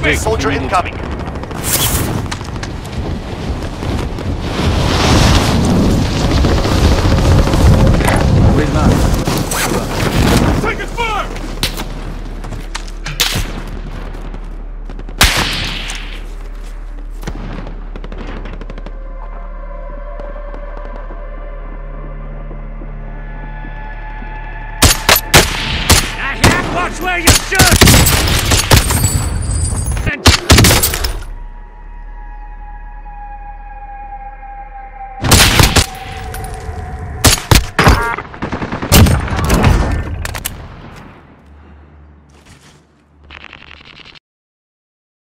Enemy soldier incoming. Where's mine? Taking fire! Watch where you shoot!